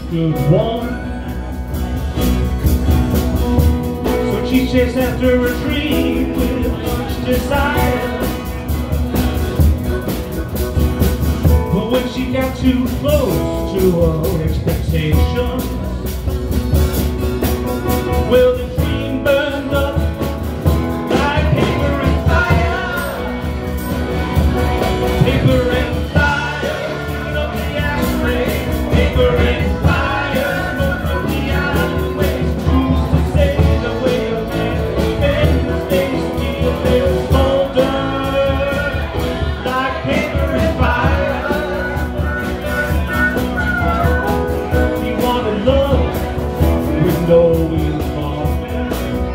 good woman. So she chased after a dream with much desire. But when she got too close to her expectations, well, the dream burned up like paper and fire. Paper and fire, picking up the ashtray. Paper and fire, smoke up the alleyways. Who's to say the way a man spends his days still lives smolder like paper and fire? He wanted love with no involvement,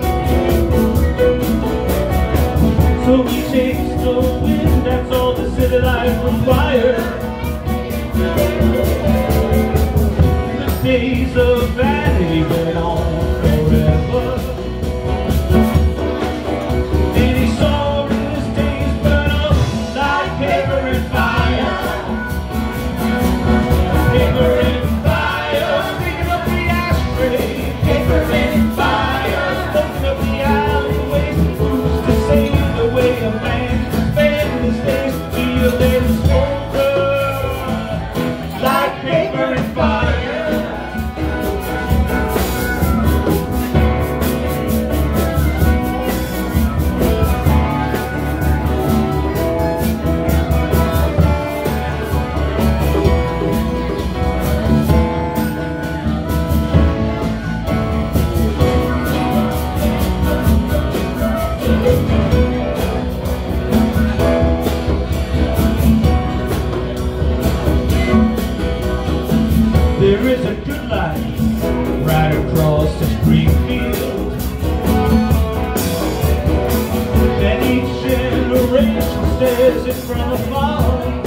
so he chased the wind. That's all the city life required. The days of vanity went on forever, and he saw his days burn up like paper and fire. Paper and fire, picking up the ashtray. Paper and fire, smoking up the alleyways. Who's to say the way a man spends his days feel they smolder like paper and fire? There is a good life right across the green field that each generation stares at from afar.